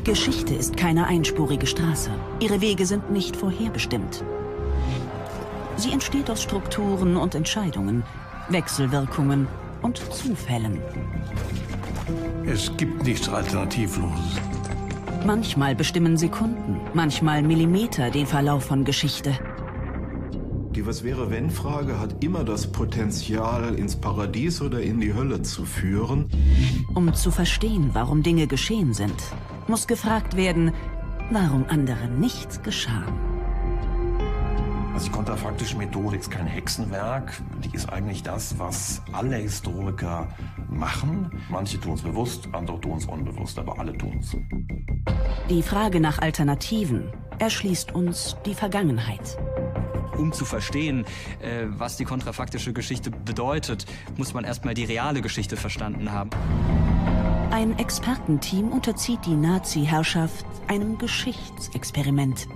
Geschichte ist keine einspurige Straße. Ihre Wege sind nicht vorherbestimmt. Sie entsteht aus Strukturen und Entscheidungen, Wechselwirkungen und Zufällen. Es gibt nichts Alternativloses. Manchmal bestimmen Sekunden, manchmal Millimeter den Verlauf von Geschichte. Die Was-wäre-wenn-Frage hat immer das Potenzial, ins Paradies oder in die Hölle zu führen. Um zu verstehen, warum Dinge geschehen sind, muss gefragt werden, warum anderen nichts geschah. Also die kontrafaktische Methode ist kein Hexenwerk. Die ist eigentlich das, was alle Historiker machen. Manche tun es bewusst, andere tun es unbewusst, aber alle tun es. Die Frage nach Alternativen erschließt uns die Vergangenheit. Um zu verstehen, was die kontrafaktische Geschichte bedeutet, muss man erstmal die reale Geschichte verstanden haben. Ein Expertenteam unterzieht die Nazi-Herrschaft einem Geschichtsexperiment.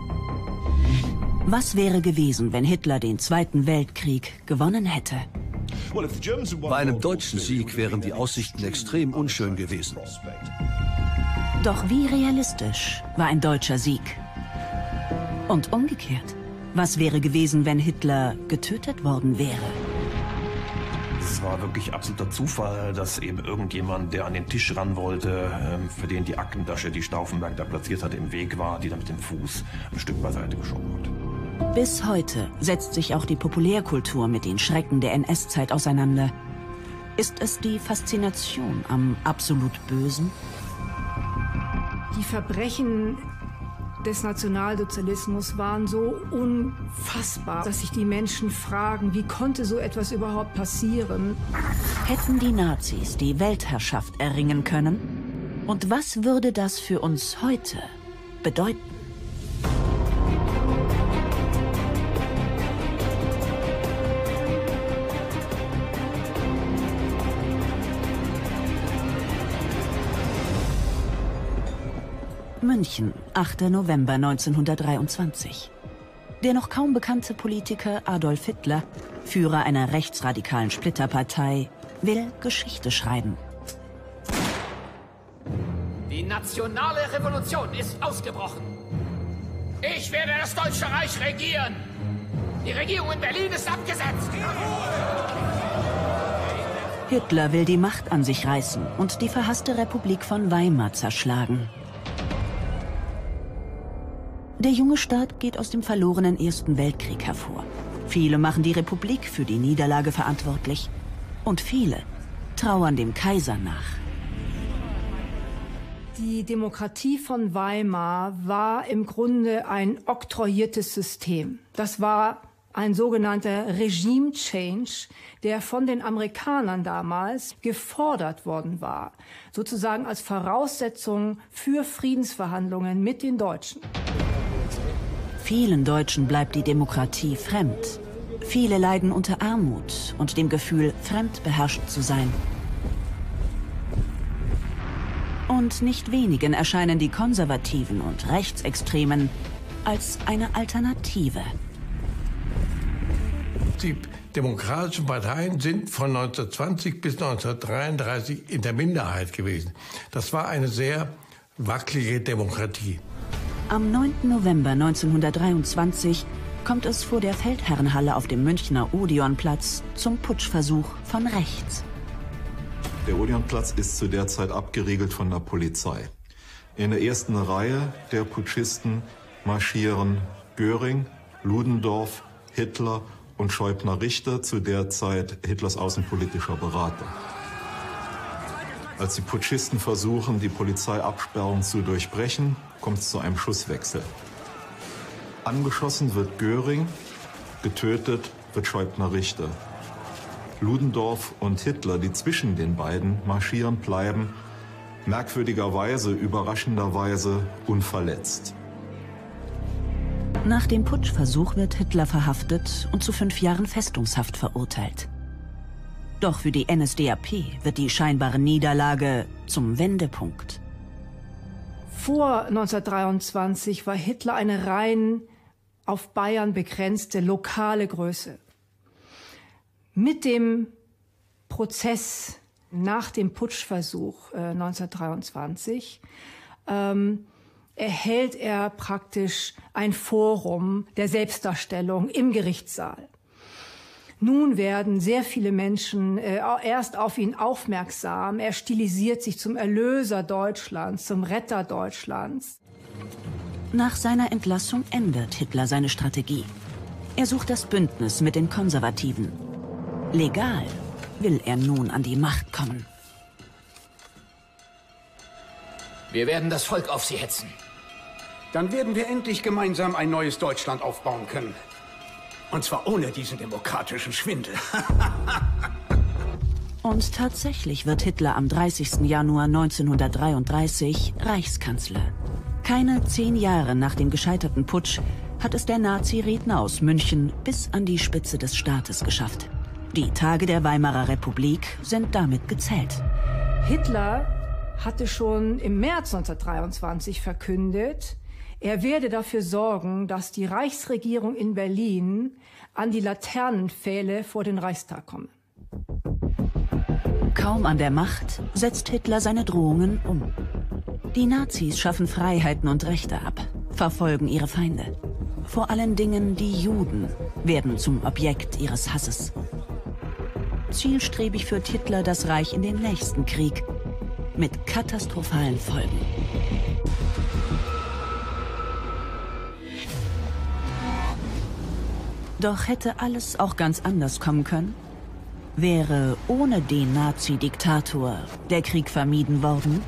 Was wäre gewesen, wenn Hitler den Zweiten Weltkrieg gewonnen hätte? Bei einem deutschen Sieg wären die Aussichten extrem unschön gewesen. Doch wie realistisch war ein deutscher Sieg? Und umgekehrt, was wäre gewesen, wenn Hitler getötet worden wäre? Es war wirklich absoluter Zufall, dass eben irgendjemand, der an den Tisch ran wollte, für den die Aktentasche, die Stauffenberg da platziert hatte, im Weg war, die dann mit dem Fuß ein Stück beiseite geschoben hat. Bis heute setzt sich auch die Populärkultur mit den Schrecken der NS-Zeit auseinander. Ist es die Faszination am absolut Bösen? Die Verbrechen des Nationalsozialismus waren so unfassbar, dass sich die Menschen fragen, wie konnte so etwas überhaupt passieren? Hätten die Nazis die Weltherrschaft erringen können? Und was würde das für uns heute bedeuten? München, 8. November 1923. Der noch kaum bekannte Politiker Adolf Hitler, Führer einer rechtsradikalen Splitterpartei, will Geschichte schreiben. Die nationale Revolution ist ausgebrochen. Ich werde das Deutsche Reich regieren. Die Regierung in Berlin ist abgesetzt. Hitler will die Macht an sich reißen und die verhasste Republik von Weimar zerschlagen. Der junge Staat geht aus dem verlorenen Ersten Weltkrieg hervor. Viele machen die Republik für die Niederlage verantwortlich. Und viele trauern dem Kaiser nach. Die Demokratie von Weimar war im Grunde ein oktroyiertes System. Das war ein sogenannter Regime Change, der von den Amerikanern damals gefordert worden war, sozusagen als Voraussetzung für Friedensverhandlungen mit den Deutschen. Vielen Deutschen bleibt die Demokratie fremd. Viele leiden unter Armut und dem Gefühl, fremdbeherrscht zu sein. Und nicht wenigen erscheinen die Konservativen und Rechtsextremen als eine Alternative. Die demokratischen Parteien sind von 1920 bis 1933 in der Minderheit gewesen. Das war eine sehr wackelige Demokratie. Am 9. November 1923 kommt es vor der Feldherrenhalle auf dem Münchner Odeonplatz zum Putschversuch von rechts. Der Odeonplatz ist zu der Zeit abgeriegelt von der Polizei. In der ersten Reihe der Putschisten marschieren Göring, Ludendorff, Hitler und Scheubner-Richter, zu der Zeit Hitlers außenpolitischer Berater. Als die Putschisten versuchen, die Polizeiabsperrung zu durchbrechen, kommt es zu einem Schusswechsel. Angeschossen wird Göring, getötet wird Scheubner-Richter. Ludendorff und Hitler, die zwischen den beiden marschieren, bleiben merkwürdigerweise, überraschenderweise unverletzt. Nach dem Putschversuch wird Hitler verhaftet und zu 5 Jahren Festungshaft verurteilt. Doch für die NSDAP wird die scheinbare Niederlage zum Wendepunkt. Vor 1923 war Hitler eine rein auf Bayern begrenzte lokale Größe. Mit dem Prozess nach dem Putschversuch 1923 erhält er praktisch ein Forum der Selbstdarstellung im Gerichtssaal. Nun werden sehr viele Menschen erst auf ihn aufmerksam. Er stilisiert sich zum Erlöser Deutschlands, zum Retter Deutschlands. Nach seiner Entlassung ändert Hitler seine Strategie. Er sucht das Bündnis mit den Konservativen. Legal will er nun an die Macht kommen. Wir werden das Volk auf sie hetzen. Dann werden wir endlich gemeinsam ein neues Deutschland aufbauen können. Und zwar ohne diesen demokratischen Schwindel. Und tatsächlich wird Hitler am 30. Januar 1933 Reichskanzler. Keine 10 Jahre nach dem gescheiterten Putsch hat es der Nazi-Redner aus München bis an die Spitze des Staates geschafft. Die Tage der Weimarer Republik sind damit gezählt. Hitler hatte schon im März 1923 verkündet, er werde dafür sorgen, dass die Reichsregierung in Berlin an die Laternenpfähle vor den Reichstag komme. Kaum an der Macht setzt Hitler seine Drohungen um. Die Nazis schaffen Freiheiten und Rechte ab, verfolgen ihre Feinde. Vor allen Dingen die Juden werden zum Objekt ihres Hasses. Zielstrebig führt Hitler das Reich in den nächsten Krieg mit katastrophalen Folgen. Doch hätte alles auch ganz anders kommen können? Wäre ohne den Nazi-Diktator der Krieg vermieden worden?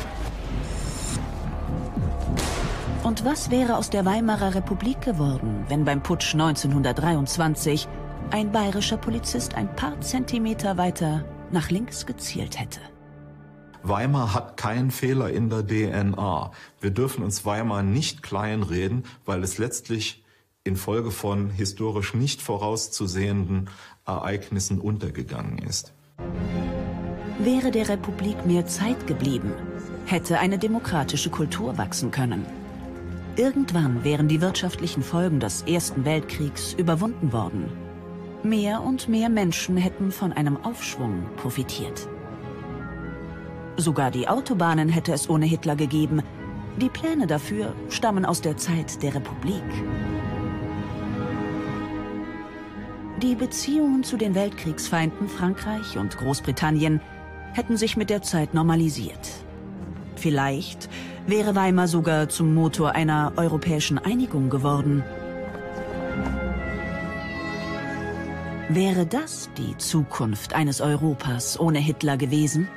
Und was wäre aus der Weimarer Republik geworden, wenn beim Putsch 1923 ein bayerischer Polizist ein paar Zentimeter weiter nach links gezielt hätte? Weimar hat keinen Fehler in der DNA. Wir dürfen uns Weimar nicht kleinreden, weil es letztlich infolge von historisch nicht vorauszusehenden Ereignissen untergegangen ist. Wäre der Republik mehr Zeit geblieben, hätte eine demokratische Kultur wachsen können. Irgendwann wären die wirtschaftlichen Folgen des Ersten Weltkriegs überwunden worden. Mehr und mehr Menschen hätten von einem Aufschwung profitiert. Sogar die Autobahnen hätte es ohne Hitler gegeben. Die Pläne dafür stammen aus der Zeit der Republik. Die Beziehungen zu den Weltkriegsfeinden Frankreich und Großbritannien hätten sich mit der Zeit normalisiert. Vielleicht wäre Weimar sogar zum Motor einer europäischen Einigung geworden. Wäre das die Zukunft eines Europas ohne Hitler gewesen?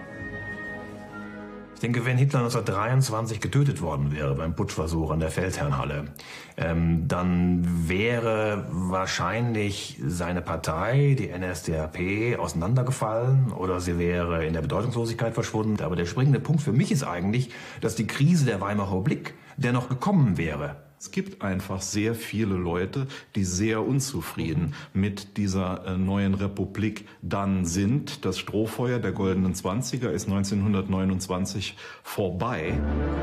Ich denke, wenn Hitler 1923 getötet worden wäre beim Putschversuch an der Feldherrnhalle, dann wäre wahrscheinlich seine Partei, die NSDAP, auseinandergefallen oder sie wäre in der Bedeutungslosigkeit verschwunden. Aber der springende Punkt für mich ist eigentlich, dass die Krise der Weimarer Republik dennoch gekommen wäre. Es gibt einfach sehr viele Leute, die sehr unzufrieden mit dieser neuen Republik dann sind. Das Strohfeuer der goldenen Zwanziger ist 1929 vorbei.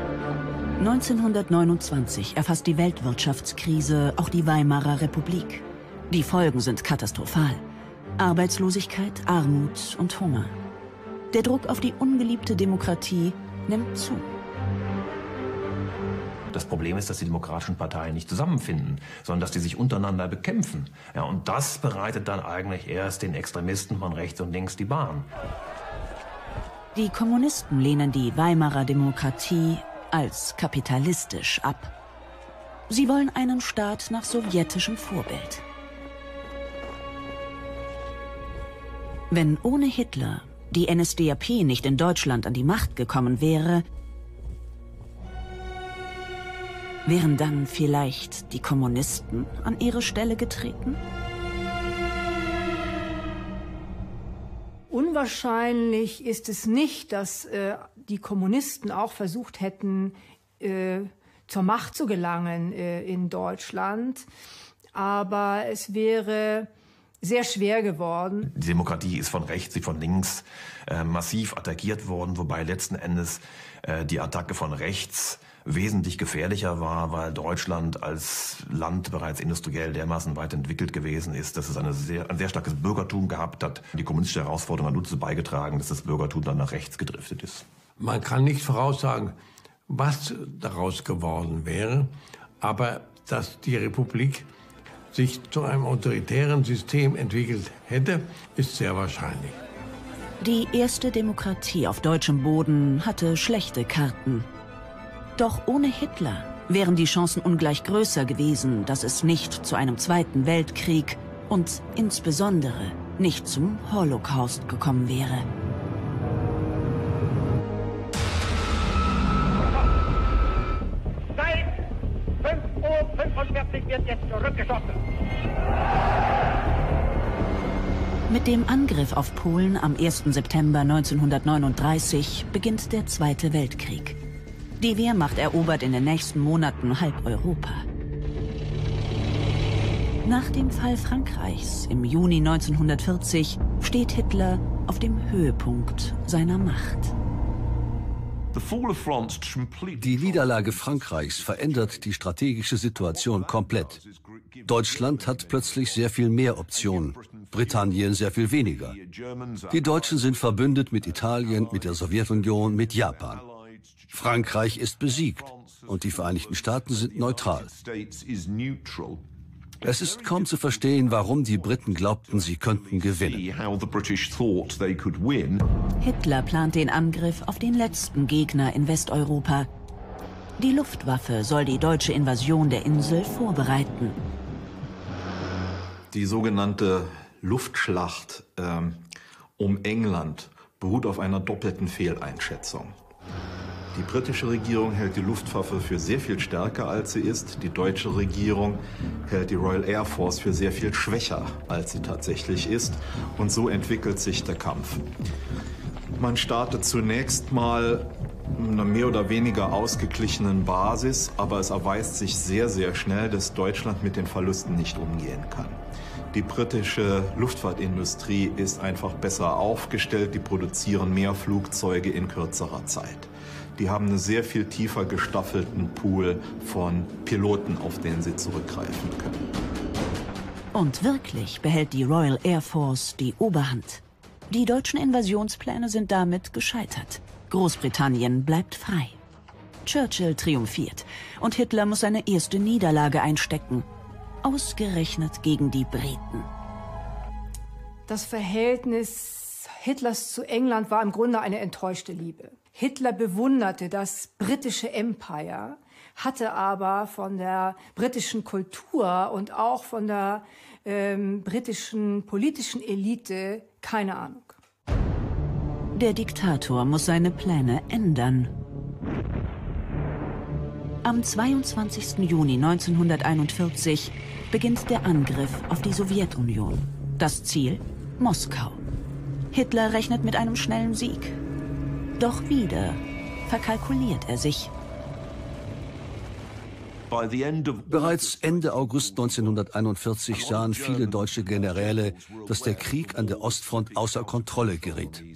1929 erfasst die Weltwirtschaftskrise auch die Weimarer Republik. Die Folgen sind katastrophal. Arbeitslosigkeit, Armut und Hunger. Der Druck auf die ungeliebte Demokratie nimmt zu. Das Problem ist, dass die demokratischen Parteien nicht zusammenfinden, sondern dass die sich untereinander bekämpfen. Ja, und das bereitet dann eigentlich erst den Extremisten von rechts und links die Bahn. Die Kommunisten lehnen die Weimarer Demokratie als kapitalistisch ab. Sie wollen einen Staat nach sowjetischem Vorbild. Wenn ohne Hitler die NSDAP nicht in Deutschland an die Macht gekommen wäre, wären dann vielleicht die Kommunisten an ihre Stelle getreten? Unwahrscheinlich ist es nicht, dass die Kommunisten auch versucht hätten, zur Macht zu gelangen in Deutschland. Aber es wäre sehr schwer geworden. Die Demokratie ist von rechts wie von links massiv attackiert worden, wobei letzten Endes die Attacke von rechts wesentlich gefährlicher war, weil Deutschland als Land bereits industriell dermaßen weit entwickelt gewesen ist, dass es ein sehr starkes Bürgertum gehabt hat. Die kommunistische Herausforderung hat nur dazu beigetragen, dass das Bürgertum dann nach rechts gedriftet ist. Man kann nicht voraussagen, was daraus geworden wäre, aber dass die Republik sich zu einem autoritären System entwickelt hätte, ist sehr wahrscheinlich. Die erste Demokratie auf deutschem Boden hatte schlechte Karten. Doch ohne Hitler wären die Chancen ungleich größer gewesen, dass es nicht zu einem Zweiten Weltkrieg und insbesondere nicht zum Holocaust gekommen wäre. Seit 5:45 Uhr wird jetzt zurückgeschossen. Mit dem Angriff auf Polen am 1. September 1939 beginnt der Zweite Weltkrieg. Die Wehrmacht erobert in den nächsten Monaten halb Europa. Nach dem Fall Frankreichs im Juni 1940 steht Hitler auf dem Höhepunkt seiner Macht. Die Niederlage Frankreichs verändert die strategische Situation komplett. Deutschland hat plötzlich sehr viel mehr Optionen, Britannien sehr viel weniger. Die Deutschen sind verbündet mit Italien, mit der Sowjetunion, mit Japan. Frankreich ist besiegt und die Vereinigten Staaten sind neutral. Es ist kaum zu verstehen, warum die Briten glaubten, sie könnten gewinnen. Hitler plant den Angriff auf den letzten Gegner in Westeuropa. Die Luftwaffe soll die deutsche Invasion der Insel vorbereiten. Die sogenannte Luftschlacht um England beruht auf einer doppelten Fehleinschätzung. Die britische Regierung hält die Luftwaffe für sehr viel stärker, als sie ist. Die deutsche Regierung hält die Royal Air Force für sehr viel schwächer, als sie tatsächlich ist. Und so entwickelt sich der Kampf. Man startet zunächst mal einer mehr oder weniger ausgeglichenen Basis, aber es erweist sich sehr, sehr schnell, dass Deutschland mit den Verlusten nicht umgehen kann. Die britische Luftfahrtindustrie ist einfach besser aufgestellt, die produzieren mehr Flugzeuge in kürzerer Zeit. Die haben einen sehr viel tiefer gestaffelten Pool von Piloten, auf den sie zurückgreifen können. Und wirklich behält die Royal Air Force die Oberhand. Die deutschen Invasionspläne sind damit gescheitert. Großbritannien bleibt frei. Churchill triumphiert und Hitler muss seine erste Niederlage einstecken. Ausgerechnet gegen die Briten. Das Verhältnis Hitlers zu England war im Grunde eine enttäuschte Liebe. Hitler bewunderte das britische Empire, hatte aber von der britischen Kultur und auch von der britischen politischen Elite keine Ahnung. Der Diktator muss seine Pläne ändern. Am 22. Juni 1941 beginnt der Angriff auf die Sowjetunion. Das Ziel: Moskau. Hitler rechnet mit einem schnellen Sieg. Doch wieder verkalkuliert er sich. Bereits Ende August 1941 sahen viele deutsche Generäle, dass der Krieg an der Ostfront außer Kontrolle geriet.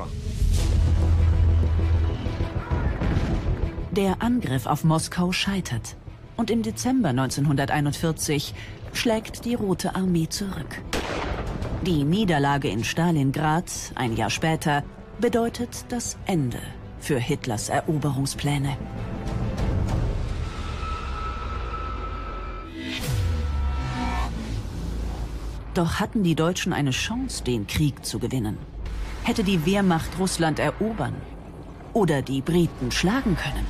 Der Angriff auf Moskau scheitert. Und im Dezember 1941 schlägt die Rote Armee zurück. Die Niederlage in Stalingrad, ein Jahr später, bedeutet das Ende für Hitlers Eroberungspläne. Doch hatten die Deutschen eine Chance, den Krieg zu gewinnen? Hätte die Wehrmacht Russland erobern oder die Briten schlagen können?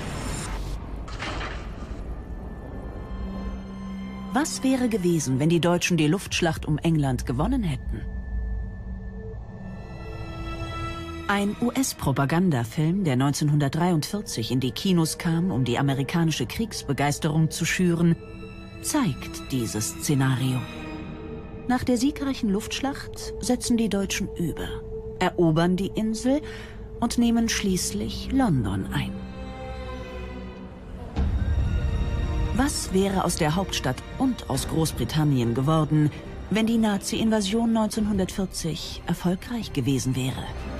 Was wäre gewesen, wenn die Deutschen die Luftschlacht um England gewonnen hätten? Ein US-Propagandafilm, der 1943 in die Kinos kam, um die amerikanische Kriegsbegeisterung zu schüren, zeigt dieses Szenario. Nach der siegreichen Luftschlacht setzen die Deutschen über, erobern die Insel und nehmen schließlich London ein. Was wäre aus der Hauptstadt und aus Großbritannien geworden, wenn die Nazi-Invasion 1940 erfolgreich gewesen wäre?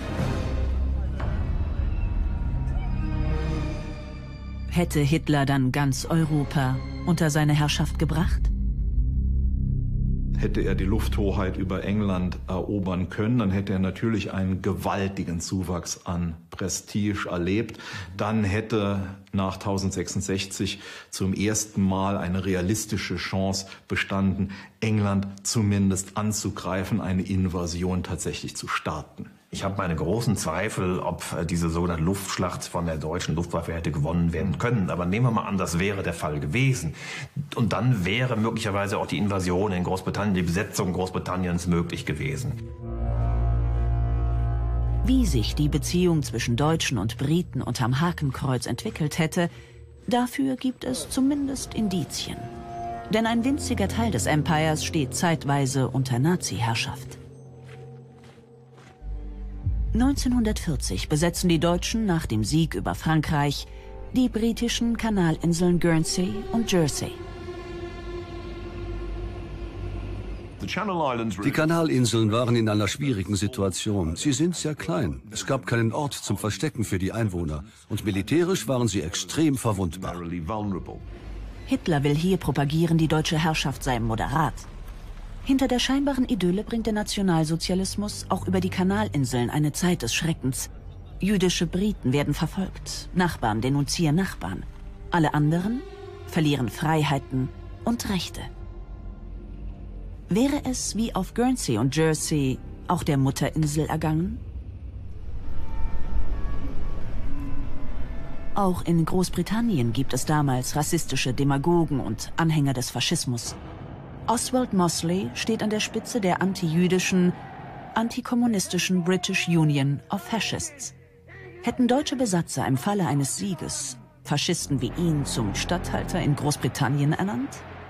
Hätte Hitler dann ganz Europa unter seine Herrschaft gebracht? Hätte er die Lufthoheit über England erobern können, dann hätte er natürlich einen gewaltigen Zuwachs an Prestige erlebt. Dann hätte nach 1066 zum ersten Mal eine realistische Chance bestanden, England zumindest anzugreifen, eine Invasion tatsächlich zu starten. Ich habe meine großen Zweifel, ob diese sogenannte Luftschlacht von der deutschen Luftwaffe hätte gewonnen werden können. Aber nehmen wir mal an, das wäre der Fall gewesen. Und dann wäre möglicherweise auch die Invasion in Großbritannien, die Besetzung Großbritanniens möglich gewesen. Wie sich die Beziehung zwischen Deutschen und Briten unterm Hakenkreuz entwickelt hätte, dafür gibt es zumindest Indizien. Denn ein winziger Teil des Empires steht zeitweise unter Nazi-Herrschaft. 1940 besetzen die Deutschen nach dem Sieg über Frankreich die britischen Kanalinseln Guernsey und Jersey. Die Kanalinseln waren in einer schwierigen Situation. Sie sind sehr klein. Es gab keinen Ort zum Verstecken für die Einwohner. Und militärisch waren sie extrem verwundbar. Hitler will hier propagieren, die deutsche Herrschaft sei moderat. Hinter der scheinbaren Idylle bringt der Nationalsozialismus auch über die Kanalinseln eine Zeit des Schreckens. Jüdische Briten werden verfolgt, Nachbarn denunzieren Nachbarn. Alle anderen verlieren Freiheiten und Rechte. Wäre es wie auf Guernsey und Jersey auch der Mutterinsel ergangen? Auch in Großbritannien gibt es damals rassistische Demagogen und Anhänger des Faschismus. Oswald Mosley steht an der Spitze der antijüdischen, antikommunistischen British Union of Fascists. Hätten deutsche Besatzer im Falle eines Sieges Faschisten wie ihn zum Statthalter in Großbritannien ernannt?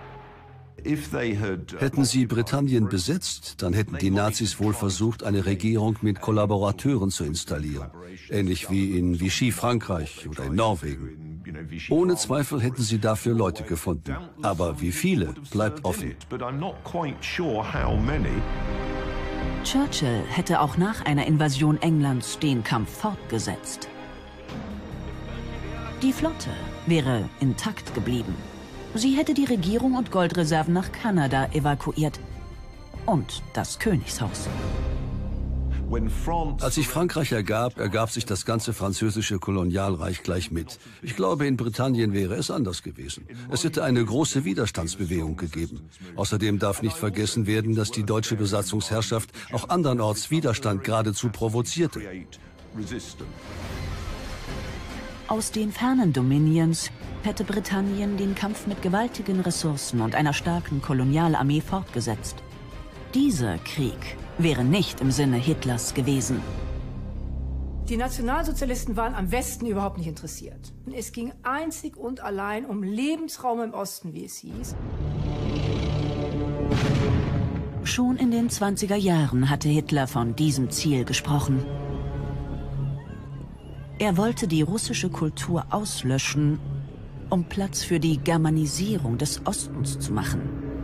Hätten sie Britannien besetzt, dann hätten die Nazis wohl versucht, eine Regierung mit Kollaborateuren zu installieren. Ähnlich wie in Vichy Frankreich oder in Norwegen. Ohne Zweifel hätten sie dafür Leute gefunden. Aber wie viele, bleibt offen. Churchill hätte auch nach einer Invasion Englands den Kampf fortgesetzt. Die Flotte wäre intakt geblieben. Sie hätte die Regierung und Goldreserven nach Kanada evakuiert. Und das Königshaus. Als sich Frankreich ergab sich das ganze französische Kolonialreich gleich mit. Ich glaube, in Britannien wäre es anders gewesen. Es hätte eine große Widerstandsbewegung gegeben. Außerdem darf nicht vergessen werden, dass die deutsche Besatzungsherrschaft auch andernorts Widerstand geradezu provozierte. Aus den fernen Dominions hätte Britannien den Kampf mit gewaltigen Ressourcen und einer starken Kolonialarmee fortgesetzt. Dieser Krieg wäre nicht im Sinne Hitlers gewesen. Die Nationalsozialisten waren am Westen überhaupt nicht interessiert. Es ging einzig und allein um Lebensraum im Osten, wie es hieß. Schon in den 20er Jahren hatte Hitler von diesem Ziel gesprochen. Er wollte die russische Kultur auslöschen, um Platz für die Germanisierung des Ostens zu machen.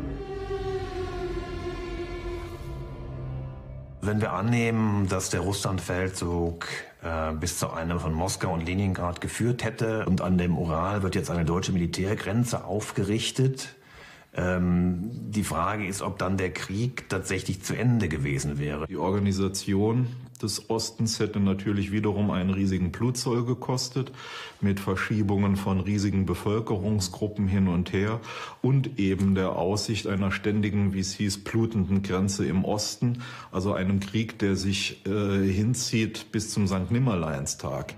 Wenn wir annehmen, dass der Russlandfeldzug bis zu einem von Moskau und Leningrad geführt hätte und an dem Ural wird jetzt eine deutsche Militärgrenze aufgerichtet, die Frage ist, ob dann der Krieg tatsächlich zu Ende gewesen wäre. Die Organisation des Ostens hätte natürlich wiederum einen riesigen Blutzoll gekostet, mit Verschiebungen von riesigen Bevölkerungsgruppen hin und her und eben der Aussicht einer ständigen, wie es hieß, blutenden Grenze im Osten, also einem Krieg, der sich hinzieht bis zum Sankt Nimmerleinstag.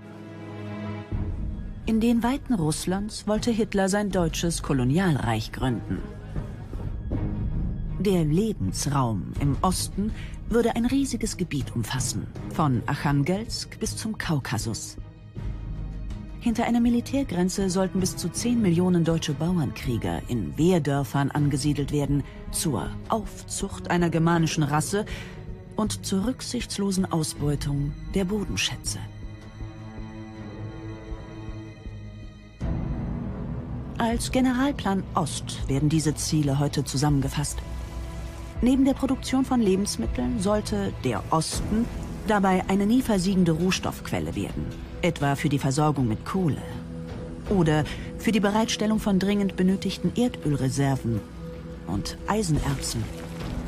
In den Weiten Russlands wollte Hitler sein deutsches Kolonialreich gründen. Der Lebensraum im Osten würde ein riesiges Gebiet umfassen, von Archangelsk bis zum Kaukasus. Hinter einer Militärgrenze sollten bis zu 10 Millionen deutsche Bauernkrieger in Wehrdörfern angesiedelt werden, zur Aufzucht einer germanischen Rasse und zur rücksichtslosen Ausbeutung der Bodenschätze. Als Generalplan Ost werden diese Ziele heute zusammengefasst. Neben der Produktion von Lebensmitteln sollte der Osten dabei eine nie versiegende Rohstoffquelle werden, etwa für die Versorgung mit Kohle oder für die Bereitstellung von dringend benötigten Erdölreserven und Eisenerzen.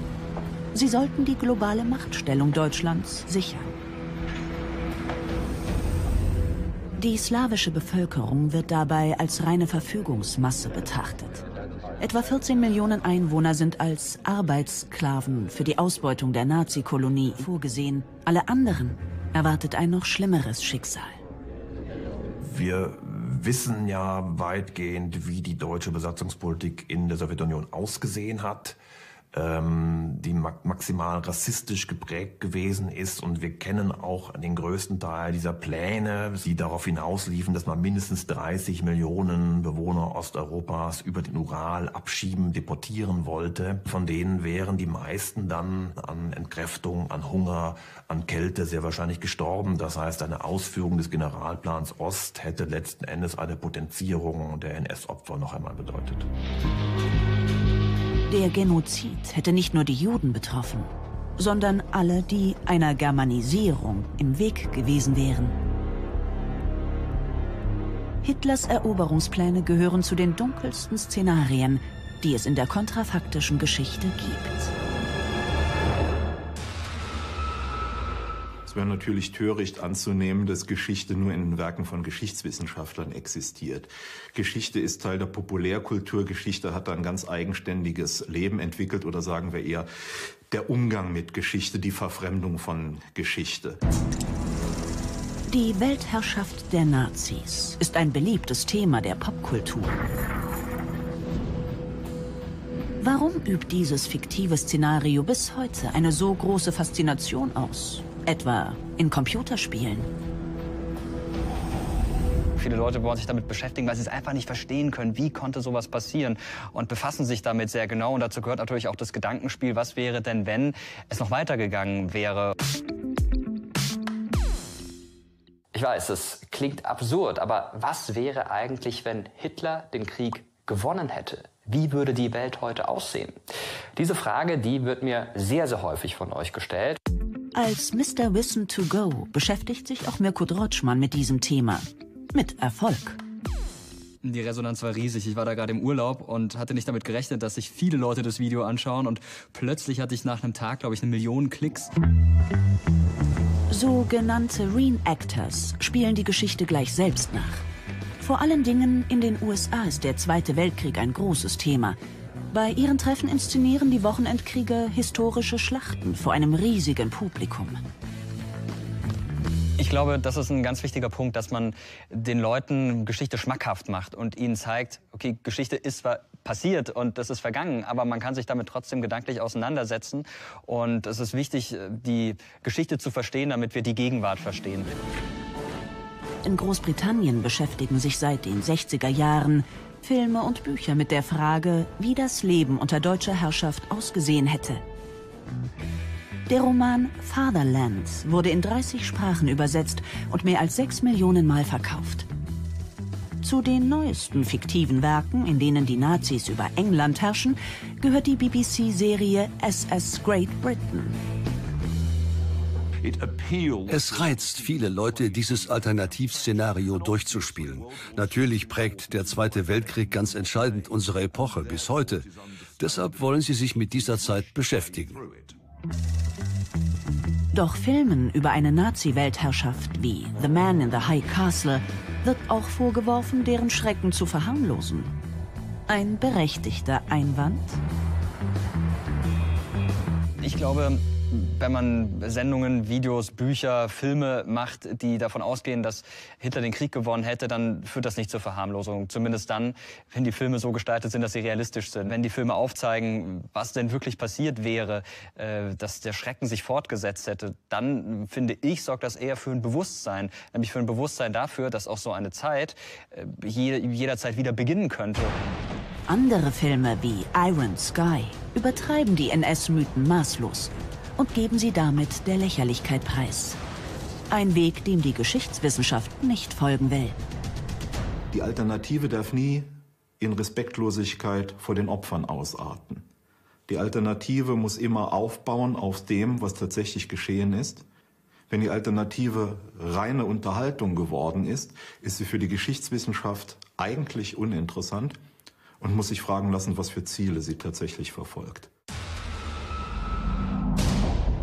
Sie sollten die globale Machtstellung Deutschlands sichern. Die slawische Bevölkerung wird dabei als reine Verfügungsmasse betrachtet. Etwa 14 Millionen Einwohner sind als Arbeitssklaven für die Ausbeutung der Nazi-Kolonie vorgesehen. Alle anderen erwartet ein noch schlimmeres Schicksal. Wir wissen ja weitgehend, wie die deutsche Besatzungspolitik in der Sowjetunion ausgesehen hat, die maximal rassistisch geprägt gewesen ist. Und wir kennen auch den größten Teil dieser Pläne, die darauf hinausliefen, dass man mindestens 30 Millionen Bewohner Osteuropas über den Ural abschieben, deportieren wollte. Von denen wären die meisten dann an Entkräftung, an Hunger, an Kälte sehr wahrscheinlich gestorben. Das heißt, eine Ausführung des Generalplans Ost hätte letzten Endes eine Potenzierung der NS-Opfer noch einmal bedeutet. Der Genozid hätte nicht nur die Juden betroffen, sondern alle, die einer Germanisierung im Weg gewesen wären. Hitlers Eroberungspläne gehören zu den dunkelsten Szenarien, die es in der kontrafaktischen Geschichte gibt. Es wäre natürlich töricht anzunehmen, dass Geschichte nur in den Werken von Geschichtswissenschaftlern existiert. Geschichte ist Teil der Populärkultur. Geschichte hat ein ganz eigenständiges Leben entwickelt, oder sagen wir eher der Umgang mit Geschichte, die Verfremdung von Geschichte. Die Weltherrschaft der Nazis ist ein beliebtes Thema der Popkultur. Warum übt dieses fiktive Szenario bis heute eine so große Faszination aus? Etwa in Computerspielen. Viele Leute wollen sich damit beschäftigen, weil sie es einfach nicht verstehen können. Wie konnte sowas passieren? Und befassen sich damit sehr genau. Und dazu gehört natürlich auch das Gedankenspiel, was wäre denn, wenn es noch weitergegangen wäre? Ich weiß, es klingt absurd, aber was wäre eigentlich, wenn Hitler den Krieg gewonnen hätte? Wie würde die Welt heute aussehen? Diese Frage, die wird mir sehr, sehr häufig von euch gestellt. Als Mr. Wissen to Go beschäftigt sich auch Mirko Drotschmann mit diesem Thema. Mit Erfolg. Die Resonanz war riesig. Ich war da gerade im Urlaub und hatte nicht damit gerechnet, dass sich viele Leute das Video anschauen. Und plötzlich hatte ich nach einem Tag, glaube ich, 1 Million Klicks. Sogenannte Reenactors spielen die Geschichte gleich selbst nach. Vor allen Dingen in den USA ist der Zweite Weltkrieg ein großes Thema. Bei ihren Treffen inszenieren die Wochenendkrieger historische Schlachten vor einem riesigen Publikum. Ich glaube, das ist ein ganz wichtiger Punkt, dass man den Leuten Geschichte schmackhaft macht und ihnen zeigt, okay, Geschichte ist zwar passiert und das ist vergangen, aber man kann sich damit trotzdem gedanklich auseinandersetzen. Und es ist wichtig, die Geschichte zu verstehen, damit wir die Gegenwart verstehen. In Großbritannien beschäftigen sich seit den 60er Jahren Filme und Bücher mit der Frage, wie das Leben unter deutscher Herrschaft ausgesehen hätte. Der Roman Fatherland wurde in 30 Sprachen übersetzt und mehr als 6 Millionen Mal verkauft. Zu den neuesten fiktiven Werken, in denen die Nazis über England herrschen, gehört die BBC-Serie SS Great Britain. Es reizt viele Leute, dieses Alternativszenario durchzuspielen. Natürlich prägt der Zweite Weltkrieg ganz entscheidend unsere Epoche bis heute. Deshalb wollen sie sich mit dieser Zeit beschäftigen. Doch Filmen über eine Nazi-Weltherrschaft wie The Man in the High Castle wird auch vorgeworfen, deren Schrecken zu verharmlosen. Ein berechtigter Einwand? Ich glaube, wenn man Sendungen, Videos, Bücher, Filme macht, die davon ausgehen, dass Hitler den Krieg gewonnen hätte, dann führt das nicht zur Verharmlosung. Zumindest dann, wenn die Filme so gestaltet sind, dass sie realistisch sind. Wenn die Filme aufzeigen, was denn wirklich passiert wäre, dass der Schrecken sich fortgesetzt hätte, dann, finde ich, sorgt das eher für ein Bewusstsein. Nämlich für ein Bewusstsein dafür, dass auch so eine Zeit jederzeit wieder beginnen könnte. Andere Filme wie Iron Sky übertreiben die NS-Mythen maßlos und geben sie damit der Lächerlichkeit preis. Ein Weg, dem die Geschichtswissenschaft nicht folgen will. Die Alternative darf nie in Respektlosigkeit vor den Opfern ausarten. Die Alternative muss immer aufbauen auf dem, was tatsächlich geschehen ist. Wenn die Alternative reine Unterhaltung geworden ist, ist sie für die Geschichtswissenschaft eigentlich uninteressant und muss sich fragen lassen, was für Ziele sie tatsächlich verfolgt.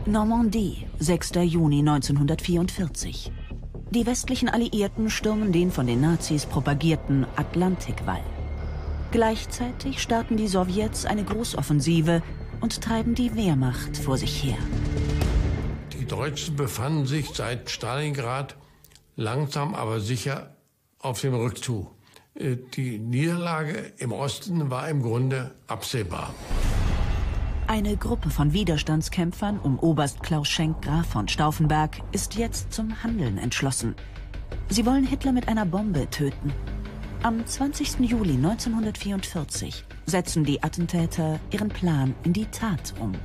Normandie, 6. Juni 1944. Die westlichen Alliierten stürmen den von den Nazis propagierten Atlantikwall. Gleichzeitig starten die Sowjets eine Großoffensive und treiben die Wehrmacht vor sich her. Die Deutschen befanden sich seit Stalingrad langsam aber sicher auf dem Rückzug. Die Niederlage im Osten war im Grunde absehbar. Eine Gruppe von Widerstandskämpfern um Oberst Klaus Schenk Graf von Stauffenberg ist jetzt zum Handeln entschlossen. Sie wollen Hitler mit einer Bombe töten. Am 20. Juli 1944 setzen die Attentäter ihren Plan in die Tat um.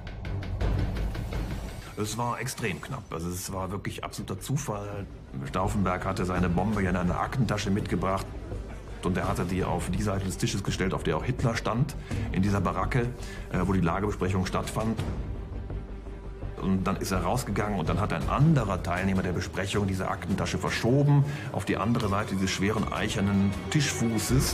Es war extrem knapp. Also es war wirklich absoluter Zufall. Stauffenberg hatte seine Bombe ja in einer Aktentasche mitgebracht. Und er hatte die auf die Seite des Tisches gestellt, auf der auch Hitler stand, in dieser Baracke, wo die Lagebesprechung stattfand. Und dann ist er rausgegangen und dann hat ein anderer Teilnehmer der Besprechung diese Aktentasche verschoben auf die andere Seite dieses schweren eichernen Tischfußes.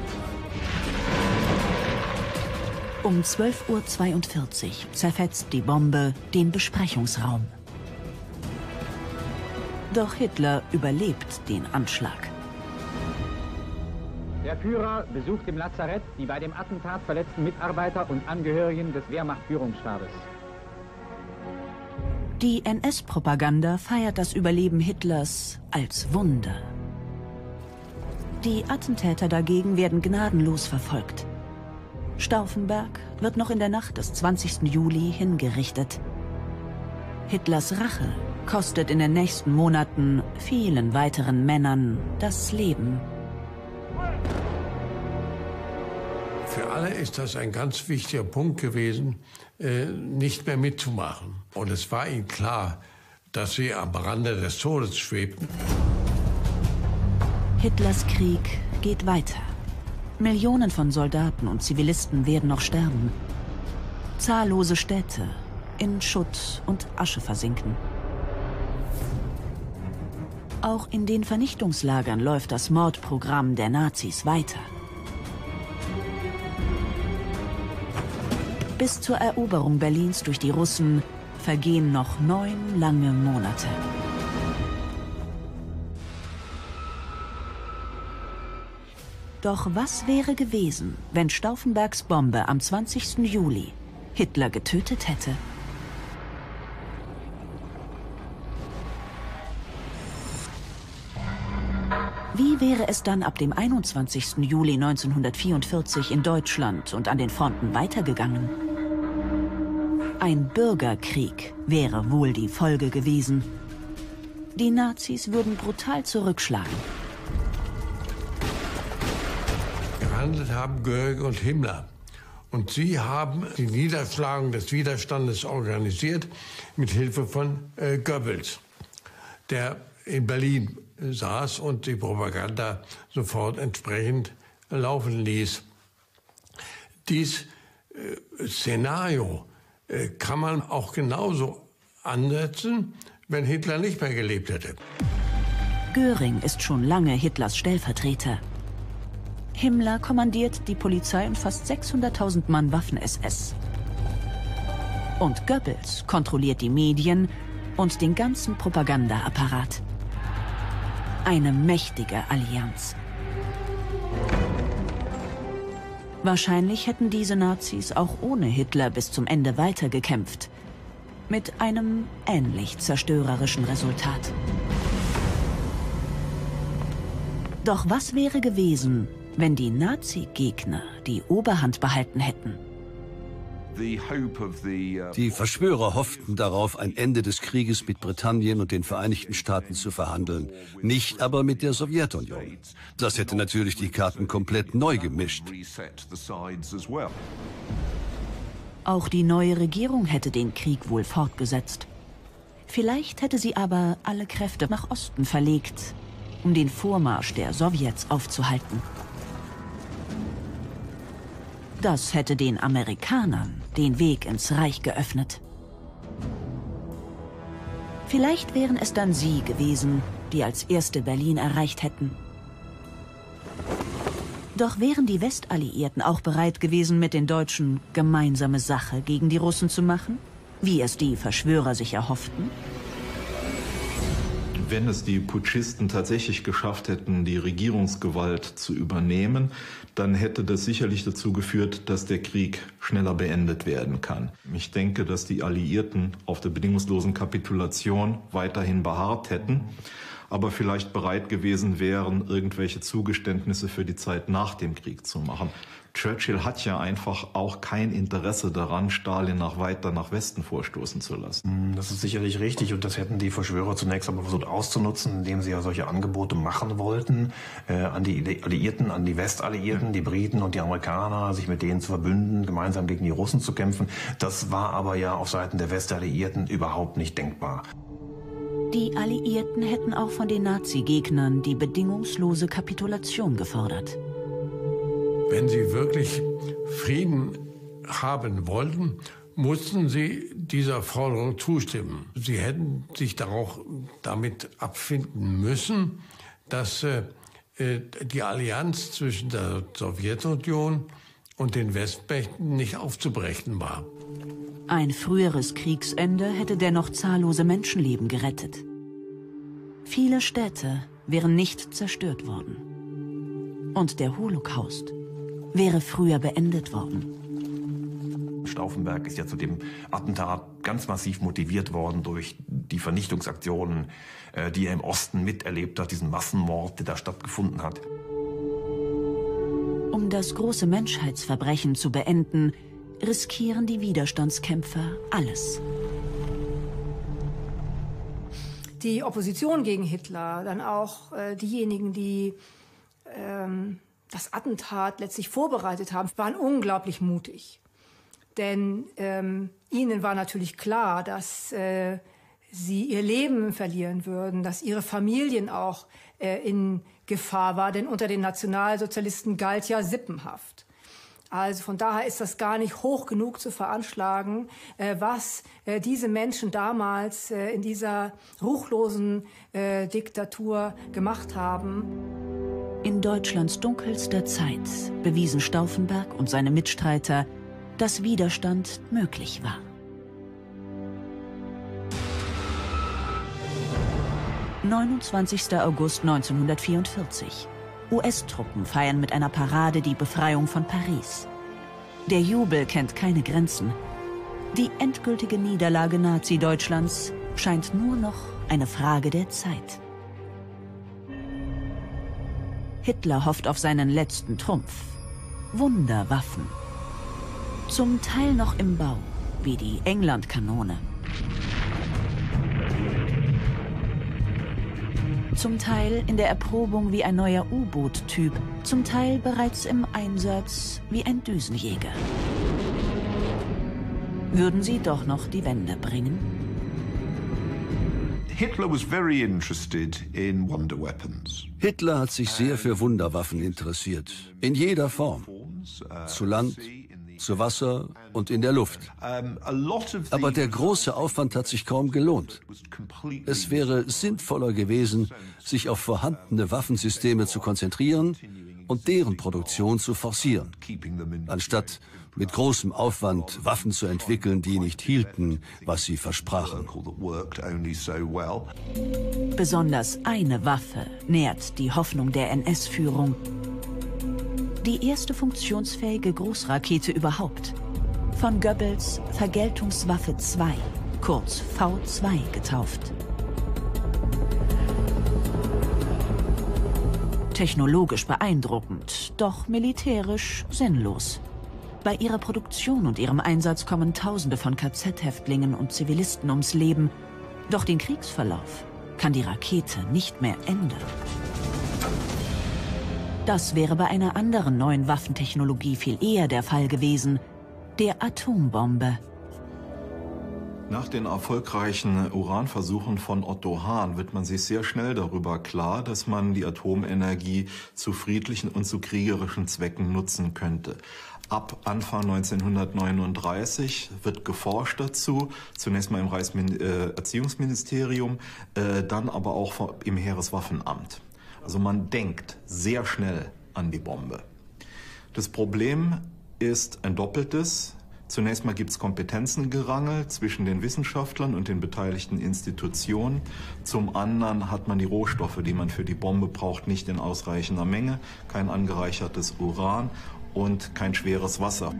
Um 12:42 Uhr zerfetzt die Bombe den Besprechungsraum. Doch Hitler überlebt den Anschlag. Der Führer besucht im Lazarett die bei dem Attentat verletzten Mitarbeiter und Angehörigen des Wehrmacht-Führungsstabes. Die NS-Propaganda feiert das Überleben Hitlers als Wunder. Die Attentäter dagegen werden gnadenlos verfolgt. Stauffenberg wird noch in der Nacht des 20. Juli hingerichtet. Hitlers Rache kostet in den nächsten Monaten vielen weiteren Männern das Leben. Für alle ist das ein ganz wichtiger Punkt gewesen, nicht mehr mitzumachen. Und es war ihnen klar, dass sie am Rande des Todes schwebten. Hitlers Krieg geht weiter. Millionen von Soldaten und Zivilisten werden noch sterben. Zahllose Städte in Schutt und Asche versinken. Auch in den Vernichtungslagern läuft das Mordprogramm der Nazis weiter. Bis zur Eroberung Berlins durch die Russen vergehen noch 9 lange Monate. Doch was wäre gewesen, wenn Stauffenbergs Bombe am 20. Juli Hitler getötet hätte? Wie wäre es dann ab dem 21. Juli 1944 in Deutschland und an den Fronten weitergegangen? Ein Bürgerkrieg wäre wohl die Folge gewesen. Die Nazis würden brutal zurückschlagen. Gehandelt haben Göring und Himmler. Und sie haben die Niederschlagung des Widerstandes organisiert mit Hilfe von Goebbels, der in Berlin saß und die Propaganda sofort entsprechend laufen ließ. Dies Szenario kann man auch genauso ansetzen, wenn Hitler nicht mehr gelebt hätte. Göring ist schon lange Hitlers Stellvertreter. Himmler kommandiert die Polizei und fast 600.000 Mann Waffen-SS. Und Goebbels kontrolliert die Medien und den ganzen Propagandaapparat. Eine mächtige Allianz. Wahrscheinlich hätten diese Nazis auch ohne Hitler bis zum Ende weitergekämpft. Mit einem ähnlich zerstörerischen Resultat. Doch was wäre gewesen, wenn die Nazi-Gegner die Oberhand behalten hätten? Die Verschwörer hofften darauf, ein Ende des Krieges mit Britannien und den Vereinigten Staaten zu verhandeln, nicht aber mit der Sowjetunion. Das hätte natürlich die Karten komplett neu gemischt. Auch die neue Regierung hätte den Krieg wohl fortgesetzt. Vielleicht hätte sie aber alle Kräfte nach Osten verlegt, um den Vormarsch der Sowjets aufzuhalten. Das hätte den Amerikanern den Weg ins Reich geöffnet. Vielleicht wären es dann sie gewesen, die als erste Berlin erreicht hätten. Doch wären die Westalliierten auch bereit gewesen, mit den Deutschen gemeinsame Sache gegen die Russen zu machen? wie es die Verschwörer sich erhofften? Wenn es die Putschisten tatsächlich geschafft hätten, die Regierungsgewalt zu übernehmen, dann hätte das sicherlich dazu geführt, dass der Krieg schneller beendet werden kann. Ich denke, dass die Alliierten auf der bedingungslosen Kapitulation weiterhin beharrt hätten, aber vielleicht bereit gewesen wären, irgendwelche Zugeständnisse für die Zeit nach dem Krieg zu machen. Churchill hat ja einfach auch kein Interesse daran, Stalin weiter nach Westen vorstoßen zu lassen. Das ist sicherlich richtig und das hätten die Verschwörer zunächst aber versucht auszunutzen, indem sie ja solche Angebote machen wollten, an die Alliierten, an die Westalliierten, die Briten und die Amerikaner, sich mit denen zu verbünden, gemeinsam gegen die Russen zu kämpfen. Das war aber ja auf Seiten der Westalliierten überhaupt nicht denkbar. Die Alliierten hätten auch von den Nazi-Gegnern die bedingungslose Kapitulation gefordert. Wenn sie wirklich Frieden haben wollten, mussten sie dieser Forderung zustimmen. Sie hätten sich damit abfinden müssen, dass die Allianz zwischen der Sowjetunion und den Westmächten nicht aufzubrechen war. Ein früheres Kriegsende hätte dennoch zahllose Menschenleben gerettet. Viele Städte wären nicht zerstört worden. Und der Holocaust wäre früher beendet worden. Stauffenberg ist ja zu dem Attentat ganz massiv motiviert worden durch die Vernichtungsaktionen, die er im Osten miterlebt hat, diesen Massenmord, der da stattgefunden hat. Um das große Menschheitsverbrechen zu beenden, riskieren die Widerstandskämpfer alles. Die Opposition gegen Hitler, dann auch diejenigen, die das Attentat letztlich vorbereitet haben, waren unglaublich mutig. Denn ihnen war natürlich klar, dass sie ihr Leben verlieren würden, dass ihre Familien auch in Gefahr waren, denn unter den Nationalsozialisten galt ja Sippenhaft. Also von daher ist das gar nicht hoch genug zu veranschlagen, was diese Menschen damals in dieser ruchlosen Diktatur gemacht haben. In Deutschlands dunkelster Zeit bewiesen Stauffenberg und seine Mitstreiter, dass Widerstand möglich war. »29. August 1944. US-Truppen feiern mit einer Parade die Befreiung von Paris. Der Jubel kennt keine Grenzen. Die endgültige Niederlage Nazi-Deutschlands scheint nur noch eine Frage der Zeit. Hitler hofft auf seinen letzten Trumpf. Wunderwaffen. Zum Teil noch im Bau, wie die England-Kanone. Zum Teil in der Erprobung wie ein neuer U-Boot-Typ, zum Teil bereits im Einsatz wie ein Düsenjäger. Würden sie doch noch die Wende bringen? Hitler was very interested in wonder weapons. Hitler hat sich sehr für Wunderwaffen interessiert, in jeder Form. Zu Land, zu Wasser und in der Luft. Aber der große Aufwand hat sich kaum gelohnt. Es wäre sinnvoller gewesen, sich auf vorhandene Waffensysteme zu konzentrieren und deren Produktion zu forcieren, anstatt mit großem Aufwand Waffen zu entwickeln, die nicht hielten, was sie versprachen. Besonders eine Waffe nährt die Hoffnung der NS-Führung. Die erste funktionsfähige Großrakete überhaupt. Von Goebbels Vergeltungswaffe 2, kurz V2 getauft. Technologisch beeindruckend, doch militärisch sinnlos. Bei ihrer Produktion und ihrem Einsatz kommen Tausende von KZ-Häftlingen und Zivilisten ums Leben. Doch den Kriegsverlauf kann die Rakete nicht mehr ändern. Das wäre bei einer anderen neuen Waffentechnologie viel eher der Fall gewesen, der Atombombe. Nach den erfolgreichen Uranversuchen von Otto Hahn wird man sich sehr schnell darüber klar, dass man die Atomenergie zu friedlichen und zu kriegerischen Zwecken nutzen könnte. Ab Anfang 1939 wird geforscht dazu, zunächst mal im Reichserziehungsministerium, dann aber auch im Heereswaffenamt. Also man denkt sehr schnell an die Bombe. Das Problem ist ein doppeltes. Zunächst mal gibt es Kompetenzengerangel zwischen den Wissenschaftlern und den beteiligten Institutionen. Zum anderen hat man die Rohstoffe, die man für die Bombe braucht, nicht in ausreichender Menge, kein angereichertes Uran und kein schweres Wasser.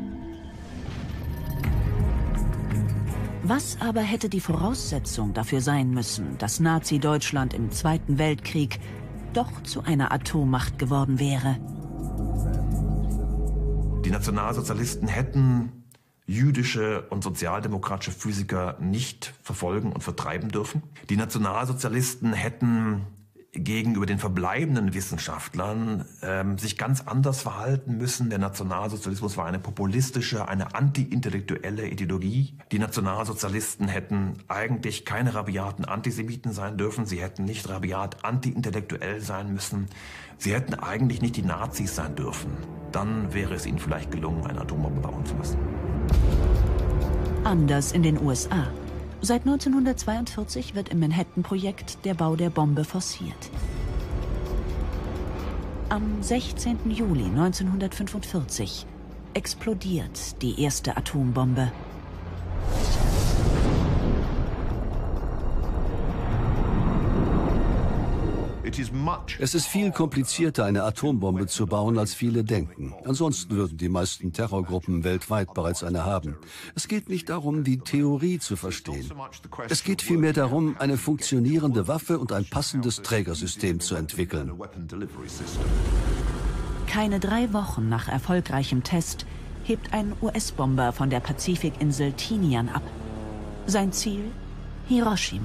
Was aber hätte die Voraussetzung dafür sein müssen, dass Nazi-Deutschland im Zweiten Weltkrieg doch zu einer Atommacht geworden wäre? Die Nationalsozialisten hätten jüdische und sozialdemokratische Physiker nicht verfolgen und vertreiben dürfen. Die Nationalsozialisten hätten gegenüber den verbleibenden Wissenschaftlern sich ganz anders verhalten müssen. Der Nationalsozialismus war eine populistische, eine anti-intellektuelle Ideologie. Die Nationalsozialisten hätten eigentlich keine rabiaten Antisemiten sein dürfen. Sie hätten nicht rabiat anti-intellektuell sein müssen. Sie hätten eigentlich nicht die Nazis sein dürfen. Dann wäre es ihnen vielleicht gelungen, eine Atombombe bauen zu lassen. Anders in den USA. Seit 1942 wird im Manhattan-Projekt der Bau der Bombe forciert. Am 16. Juli 1945 explodiert die erste Atombombe. Es ist viel komplizierter, eine Atombombe zu bauen, als viele denken. Ansonsten würden die meisten Terrorgruppen weltweit bereits eine haben. Es geht nicht darum, die Theorie zu verstehen. Es geht vielmehr darum, eine funktionierende Waffe und ein passendes Trägersystem zu entwickeln. Keine 3 Wochen nach erfolgreichem Test hebt ein US-Bomber von der Pazifikinsel Tinian ab. Sein Ziel? Hiroshima.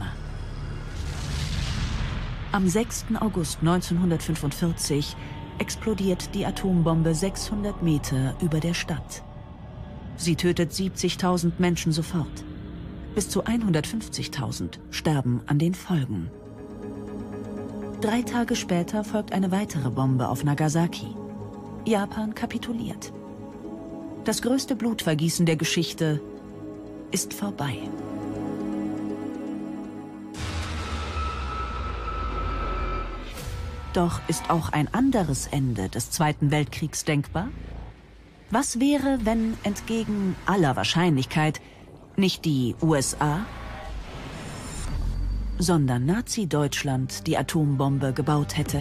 Am 6. August 1945 explodiert die Atombombe 600 Meter über der Stadt. Sie tötet 70.000 Menschen sofort. Bis zu 150.000 sterben an den Folgen. 3 Tage später folgt eine weitere Bombe auf Nagasaki. Japan kapituliert. Das größte Blutvergießen der Geschichte ist vorbei. Doch ist auch ein anderes Ende des Zweiten Weltkriegs denkbar? Was wäre, wenn entgegen aller Wahrscheinlichkeit nicht die USA, sondern Nazi-Deutschland die Atombombe gebaut hätte?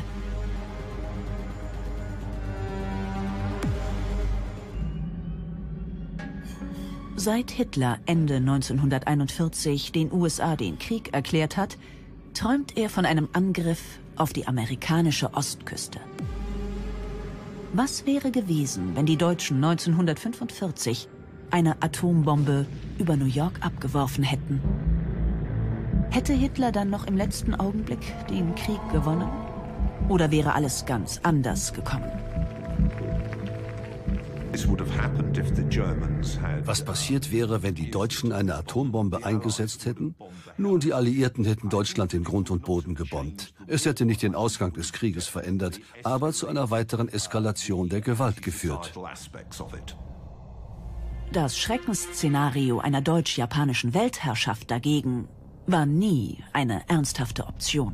Seit Hitler Ende 1941 den USA den Krieg erklärt hat, träumt er von einem Angriff auf die amerikanische Ostküste. Was wäre gewesen, wenn die Deutschen 1945 eine Atombombe über New York abgeworfen hätten? Hätte Hitler dann noch im letzten Augenblick den Krieg gewonnen? Oder wäre alles ganz anders gekommen? Was passiert wäre, wenn die Deutschen eine Atombombe eingesetzt hätten? Nun, die Alliierten hätten Deutschland in Grund und Boden gebombt. Es hätte nicht den Ausgang des Krieges verändert, aber zu einer weiteren Eskalation der Gewalt geführt. Das Schreckensszenario einer deutsch-japanischen Weltherrschaft dagegen war nie eine ernsthafte Option.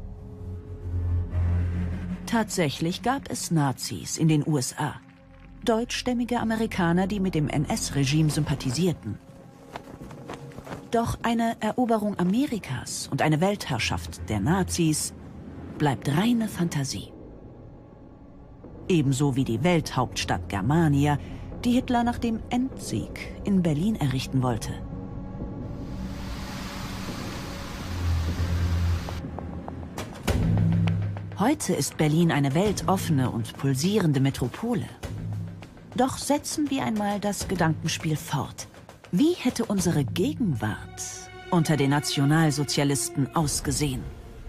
Tatsächlich gab es Nazis in den USA. Deutschstämmige Amerikaner, die mit dem NS-Regime sympathisierten. Doch eine Eroberung Amerikas und eine Weltherrschaft der Nazis bleibt reine Fantasie. Ebenso wie die Welthauptstadt Germania, die Hitler nach dem Endsieg in Berlin errichten wollte. Heute ist Berlin eine weltoffene und pulsierende Metropole. Doch setzen wir einmal das Gedankenspiel fort. Wie hätte unsere Gegenwart unter den Nationalsozialisten ausgesehen?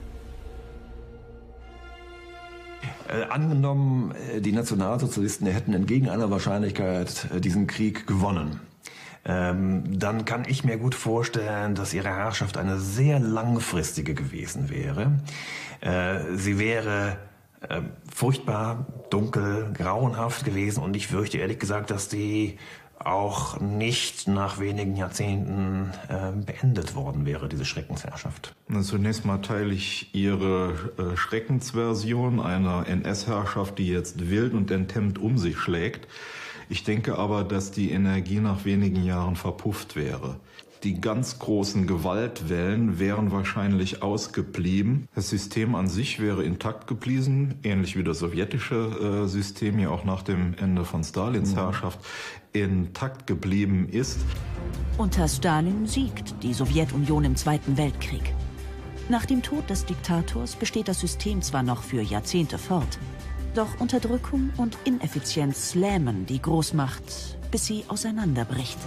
Angenommen, die Nationalsozialisten hätten entgegen aller Wahrscheinlichkeit diesen Krieg gewonnen. Dann kann ich mir gut vorstellen, dass ihre Herrschaft eine sehr langfristige gewesen wäre. Sie wäre furchtbar, dunkel, grauenhaft gewesen und ich fürchte ehrlich gesagt, dass die auch nicht nach wenigen Jahrzehnten beendet worden wäre, diese Schreckensherrschaft. Zunächst mal teile ich Ihre Schreckensversion einer NS-Herrschaft, die jetzt wild und enthemmt um sich schlägt. Ich denke aber, dass die Energie nach wenigen Jahren verpufft wäre. Die ganz großen Gewaltwellen wären wahrscheinlich ausgeblieben. Das System an sich wäre intakt geblieben, ähnlich wie das sowjetische System ja auch nach dem Ende von Stalins Herrschaft intakt geblieben ist. Unter Stalin siegt die Sowjetunion im Zweiten Weltkrieg. Nach dem Tod des Diktators besteht das System zwar noch für Jahrzehnte fort, doch Unterdrückung und Ineffizienz lähmen die Großmacht, bis sie auseinanderbricht.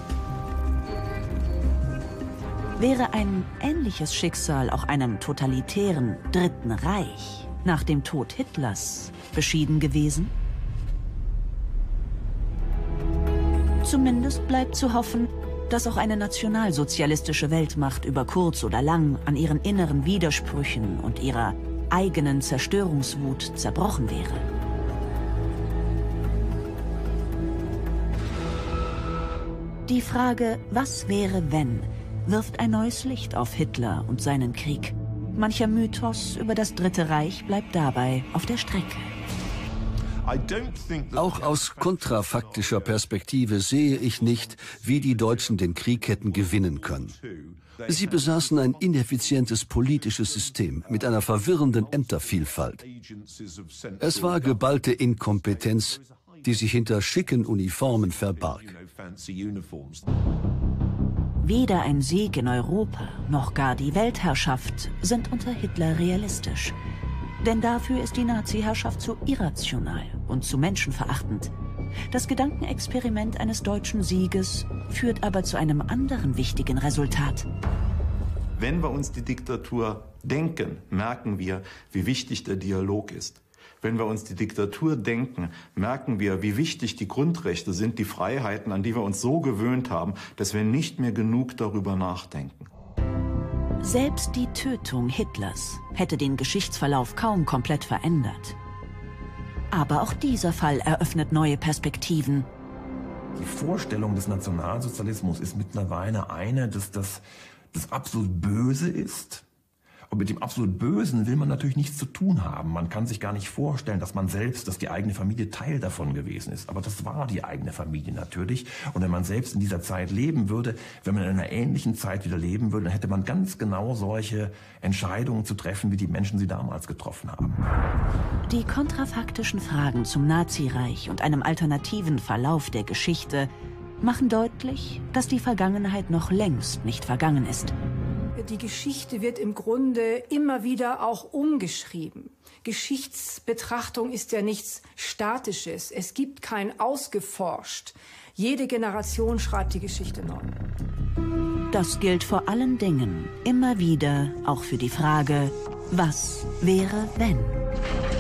Wäre ein ähnliches Schicksal auch einem totalitären Dritten Reich nach dem Tod Hitlers beschieden gewesen? Zumindest bleibt zu hoffen, dass auch eine nationalsozialistische Weltmacht über kurz oder lang an ihren inneren Widersprüchen und ihrer eigenen Zerstörungswut zerbrochen wäre. Die Frage, was wäre, wenn, wirft ein neues Licht auf Hitler und seinen Krieg. Mancher Mythos über das Dritte Reich bleibt dabei auf der Strecke. Auch aus kontrafaktischer Perspektive sehe ich nicht, wie die Deutschen den Krieg hätten gewinnen können. Sie besaßen ein ineffizientes politisches System mit einer verwirrenden Ämtervielfalt. Es war geballte Inkompetenz, die sich hinter schicken Uniformen verbarg. Weder ein Sieg in Europa noch gar die Weltherrschaft sind unter Hitler realistisch. Denn dafür ist die Nazi-Herrschaft zu irrational und zu menschenverachtend. Das Gedankenexperiment eines deutschen Sieges führt aber zu einem anderen wichtigen Resultat. Wenn wir uns die Diktatur denken, merken wir, wie wichtig der Dialog ist. Wenn wir uns die Diktatur denken, merken wir, wie wichtig die Grundrechte sind, die Freiheiten, an die wir uns so gewöhnt haben, dass wir nicht mehr genug darüber nachdenken. Selbst die Tötung Hitlers hätte den Geschichtsverlauf kaum komplett verändert. Aber auch dieser Fall eröffnet neue Perspektiven. Die Vorstellung des Nationalsozialismus ist mittlerweile eine, dass das absolut Böse ist. Und mit dem absolut Bösen will man natürlich nichts zu tun haben. Man kann sich gar nicht vorstellen, dass die eigene Familie Teil davon gewesen ist. Aber das war die eigene Familie natürlich. Und wenn man selbst in dieser Zeit leben würde, wenn man in einer ähnlichen Zeit wieder leben würde, dann hätte man ganz genau solche Entscheidungen zu treffen, wie die Menschen sie damals getroffen haben. Die kontrafaktischen Fragen zum Nazireich und einem alternativen Verlauf der Geschichte machen deutlich, dass die Vergangenheit noch längst nicht vergangen ist. Die Geschichte wird im Grunde immer wieder auch umgeschrieben. Geschichtsbetrachtung ist ja nichts Statisches. Es gibt kein Ausgeforscht. Jede Generation schreibt die Geschichte neu. Das gilt vor allen Dingen immer wieder auch für die Frage, was wäre, wenn?